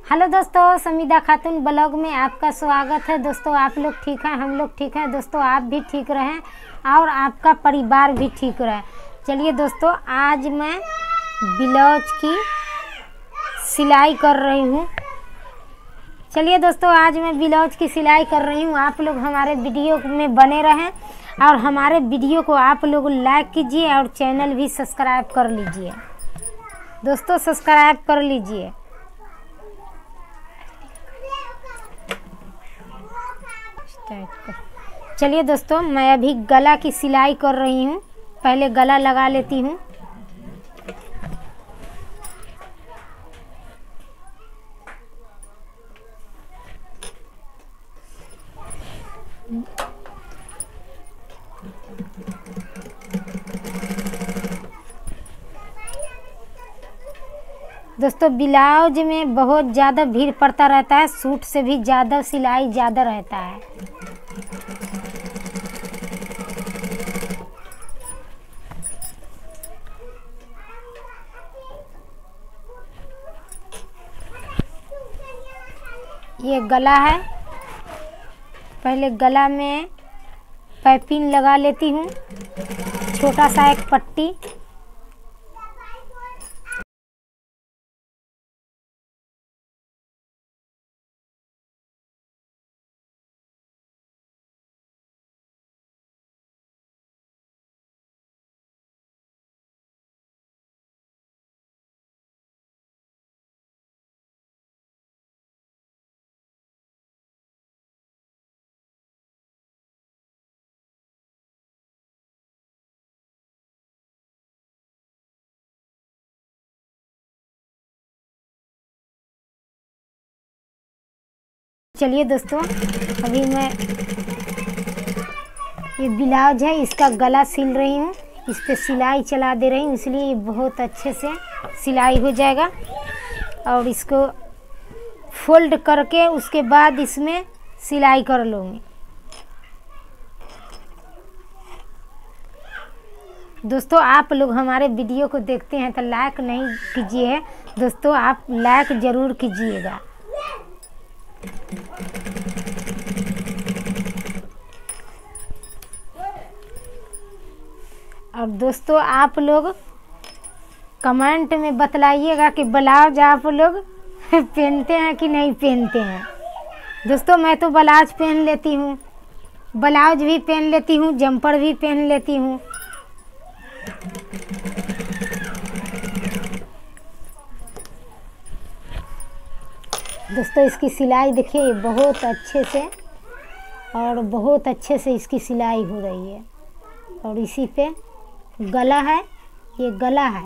Hello दोस्तों, समीदा खातून blog में आपका स्वागत है। दोस्तों आप लोग ठीक हैं, हम लोग ठीक हैं। दोस्तों आप भी ठीक रहें और आपका परिवार भी ठीक रहे। चलिए दोस्तों, आज मैं ब्लाउज की सिलाई कर रही हूँ। चलिए दोस्तों, आज मैं ब्लाउज की सिलाई कर रही हूँ। आप लोग हमारे वीडियो में बने रहें और हमारे वीडियो को आप लोग लाइक कीजिए और चैनल भी सब्सक्राइब कर लीजिए। दोस्तों सब्सक्राइब कर लीजिए। चलिए दोस्तों, मैं अभी गला की सिलाई कर रही हूँ। पहले गला लगा लेती हूँ। दोस्तों ब्लाउज में बहुत ज़्यादा भीड़ पड़ता रहता है, सूट से भी ज़्यादा सिलाई ज़्यादा रहता है। ये गला है। पहले गला में पाइपिंग लगा लेती हूँ, छोटा सा एक पट्टी। चलिए दोस्तों, अभी मैं ये ब्लाउज है, इसका गला सिल रही हूँ। इस पे सिलाई चला दे रही हूँ, इसलिए ये बहुत अच्छे से सिलाई हो जाएगा। और इसको फोल्ड करके उसके बाद इसमें सिलाई कर लूँगी। दोस्तों आप लोग हमारे वीडियो को देखते हैं तो लाइक नहीं कीजिए। दोस्तों आप लाइक ज़रूर कीजिएगा। और दोस्तों आप लोग कमेंट में बतलाइएगा कि ब्लाउज आप लोग पहनते हैं कि नहीं पहनते हैं। दोस्तों मैं तो ब्लाउज पहन लेती हूँ, ब्लाउज भी पहन लेती हूँ, जंपर भी पहन लेती हूँ। दोस्तों इसकी सिलाई देखिए, बहुत अच्छे से और बहुत अच्छे से इसकी सिलाई हो रही है। और इसी पे गला है, ये गला है।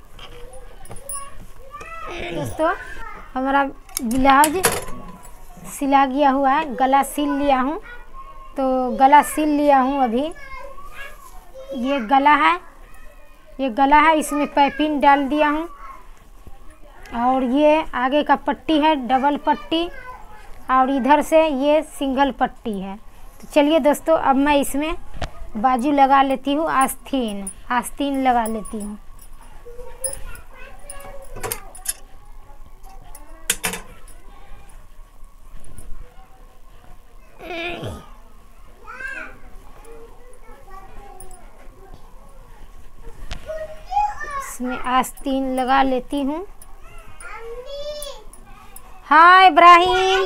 दोस्तों हमारा ब्लाउज सिला गया हुआ है, गला सिल लिया हूँ। तो गला सिल लिया हूँ अभी। ये गला है, ये गला है, इसमें पाइपिंग डाल दिया हूँ। और ये आगे का पट्टी है, डबल पट्टी, और इधर से ये सिंगल पट्टी है। तो चलिए दोस्तों, अब मैं इसमें बाजू लगा लेती हूँ, आस्तीन लगा लेती हूँ। इसमें आस्तीन लगा लेती हूँ। हाँ इब्राहिम,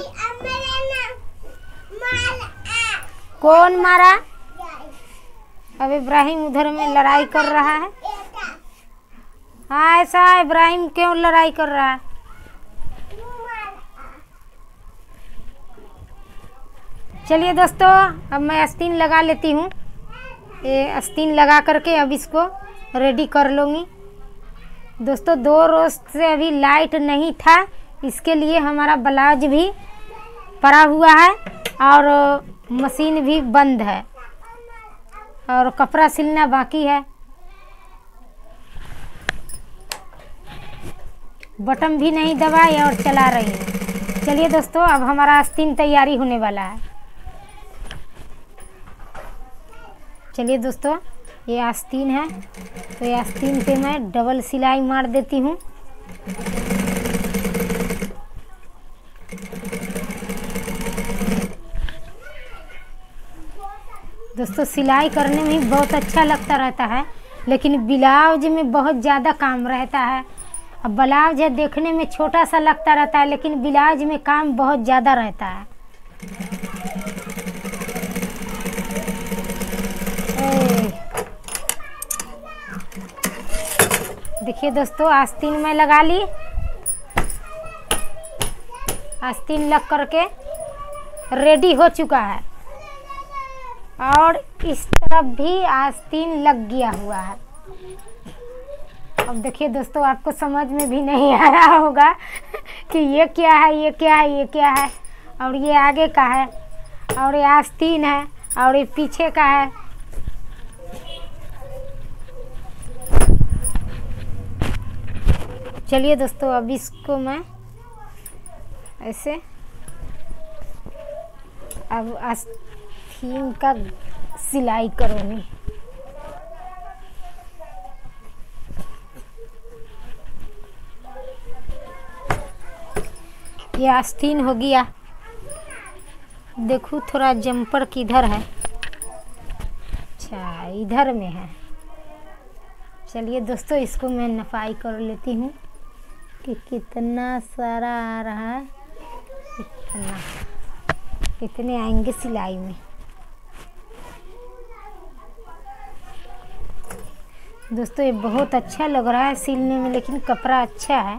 कौन मारा? अब इब्राहिम उधर में लड़ाई कर रहा है। हाँ ऐसा इब्राहिम क्यों लड़ाई कर रहा है? चलिए दोस्तों, अब मैं आस्तीन लगा लेती हूँ। ये आस्तीन लगा करके अब इसको रेडी कर लूँगी। दोस्तों 2 रोज से अभी लाइट नहीं था, इसके लिए हमारा ब्लाउज भी पड़ा हुआ है और मशीन भी बंद है और कपड़ा सिलना बाकी है। बटन भी नहीं दबाई और चला रही हूँ। चलिए दोस्तों, अब हमारा आस्तीन तैयारी होने वाला है। चलिए दोस्तों, ये आस्तीन है, तो ये आस्तीन पे मैं डबल सिलाई मार देती हूँ। दोस्तों सिलाई करने में बहुत अच्छा लगता रहता है, लेकिन ब्लाउज में बहुत ज़्यादा काम रहता है। अब ब्लाउज है देखने में छोटा सा लगता रहता है, लेकिन ब्लाउज में काम बहुत ज़्यादा रहता है। देखिए दोस्तों, आस्तीन मैं लगा ली। आस्तीन लग करके रेडी हो चुका है और इस तरफ भी आस्तीन लग गया हुआ है। अब देखिए दोस्तों, आपको समझ में भी नहीं आ रहा होगा कि ये क्या है, ये क्या है, ये क्या है। और ये आगे का है और ये आस्तीन है और ये पीछे का है। चलिए दोस्तों, अब इसको मैं ऐसे अब आस्तीन का सिलाई करूँगी। ये आस्तीन हो गया। देखो थोड़ा जंपर किधर है। अच्छा, इधर में है। चलिए दोस्तों, इसको मैं नपाई कर लेती हूँ कि कितना सारा आ रहा है, कितने आएंगे सिलाई में। दोस्तों ये बहुत अच्छा लग रहा है सिलने में, लेकिन कपड़ा अच्छा है।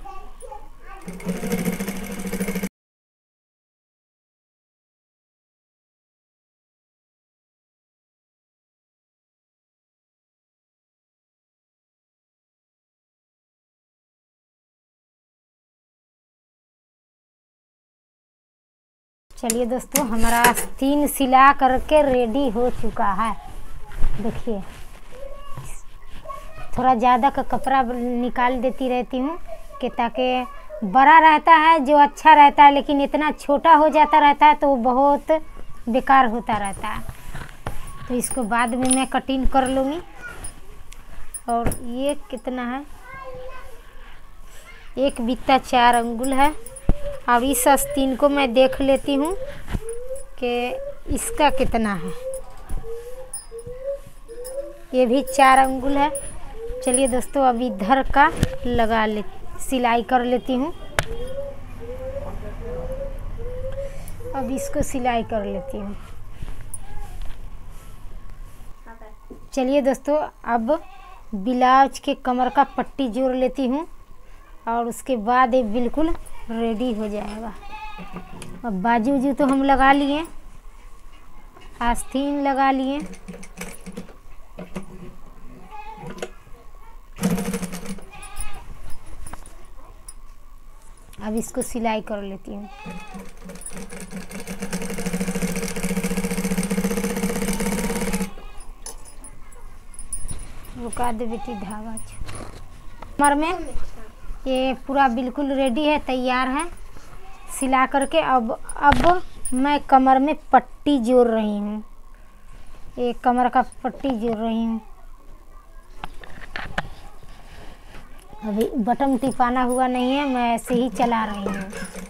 चलिए दोस्तों, हमारा आस्तीन सिला करके रेडी हो चुका है। देखिए, थोड़ा ज़्यादा का कपड़ा निकाल देती रहती हूँ कि ताकि बड़ा रहता है जो अच्छा रहता है, लेकिन इतना छोटा हो जाता रहता है तो वो बहुत बेकार होता रहता है। तो इसको बाद में मैं कटिंग कर लूँगी। और ये कितना है, एक बित्ता 4 अंगुल है। और इस आस्तीन को मैं देख लेती हूँ कि इसका कितना है। ये भी 4 अंगुल है। चलिए दोस्तों, अब इधर का सिलाई कर लेती हूँ। अब इसको सिलाई कर लेती हूँ। चलिए दोस्तों, अब ब्लाउज के कमर का पट्टी जोड़ लेती हूँ और उसके बाद ये बिल्कुल रेडी हो जाएगा। अब बाजू तो हम लगा लिए, आस्तीन लगा लिए। अब इसको सिलाई कर लेती हूँ। रुका दे बेटी धागा। कमर में ये पूरा बिल्कुल रेडी है, तैयार है सिला करके। अब मैं कमर में पट्टी जोड़ रही हूँ। ये कमर का पट्टी जोड़ रही हूँ। अभी बटन टिपाना हुआ नहीं है, मैं ऐसे ही चला रही हूँ।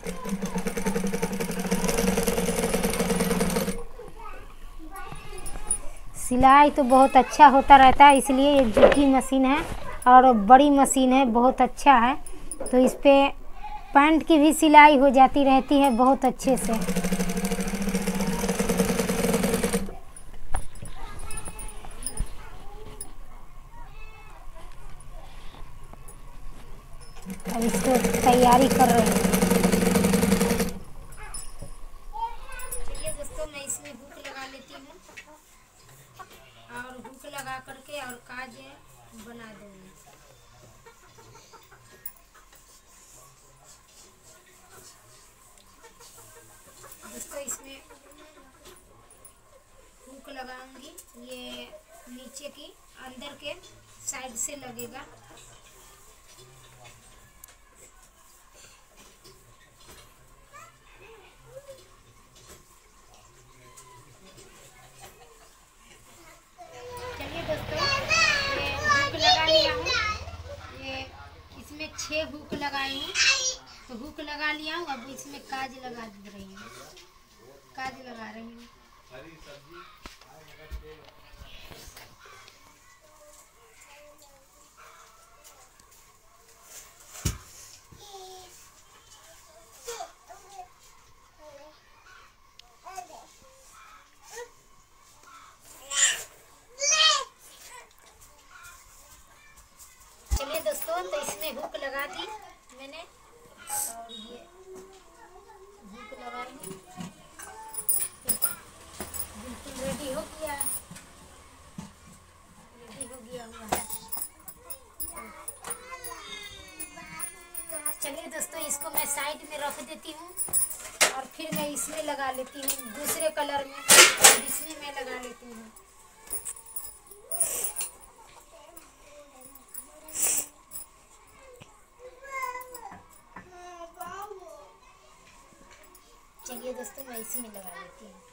सिलाई तो बहुत अच्छा होता रहता है, इसलिए ये जूकी मशीन है और बड़ी मशीन है, बहुत अच्छा है। तो इस पे पैंट की भी सिलाई हो जाती रहती है बहुत अच्छे से। अब इसको तैयारी कर रही हूँ। चलिए दोस्तों, मैं इसमें हुक लगा लेती हूँ और हुक लगा करके और काज बना दूँगी। दोस्तों इसमें हुक लगाऊंगी, ये नीचे की अंदर के साइड से लगेगा। चलिए दोस्तों, ये हुक लगा लिया हूँ। ये इसमें 6 हुक लगाई हूँ, तो हुक लगा लिया हूँ। अब इसमें काज लगा दे रही हूँ, काज लगा रही हूँ। चलिए दोस्तों, तो इसमें हुक लगा दी मैंने और ये हुक लगाई, बिल्कुल रेडी हो गया हुआ है। चलिए दोस्तों, इसको मैं साइड में रख देती हूँ और फिर मैं इसमें लगा लेती हूँ दूसरे कलर में, और इसमें मैं लगा लेती हूँ। चलिए दोस्तों, मैं इसमें लगा लेती हूँ।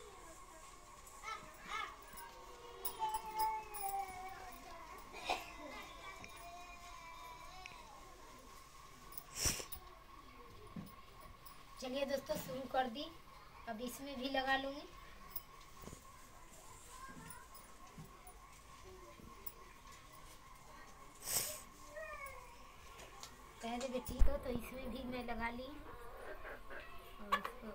चलिए दोस्तों, शुरू कर दी। अब इसमें भी लगा लूँगी। कह दे बेटी को, तो इसमें भी मैं लगा ली और इसको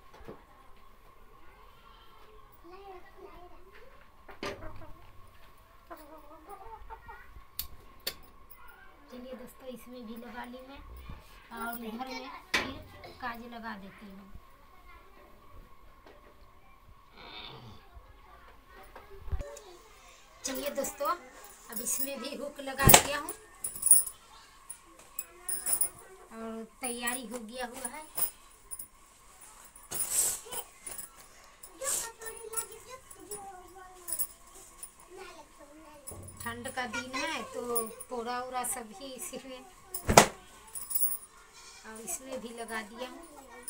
चलिए दोस्तों, इसमें भी लगा ली मैं और इधर में फिर काज लगा देती हूँ। चलिए दोस्तों, अब इसमें भी हुक लगा दिया हूँ और तैयारी हो गया हुआ है। ठंड का दिन है तो पोड़ा उड़ा सब ही इसीलिए, और इसमें भी लगा दिया हूँ।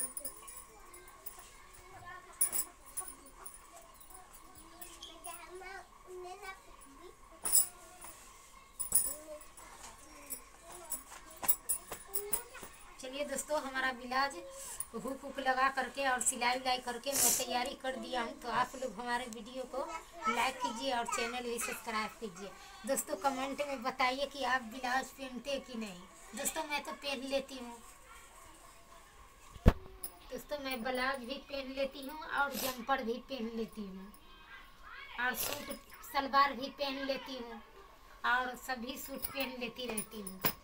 चलिए दोस्तों, हमारा ब्लाउज हुक लगा करके और सिलाई उलाई करके मैं तैयारी कर दिया हूँ। तो आप लोग हमारे वीडियो को लाइक कीजिए और चैनल भी सब्सक्राइब कीजिए। दोस्तों कमेंट में बताइए कि आप ब्लाउज पहनते कि नहीं। दोस्तों मैं तो पहन लेती हूँ। दोस्तों मैं ब्लाउज भी पहन लेती हूँ और जम्पर भी पहन लेती हूँ और सूट सलवार भी पहन लेती हूँ और सभी सूट पहन लेती रहती हूँ।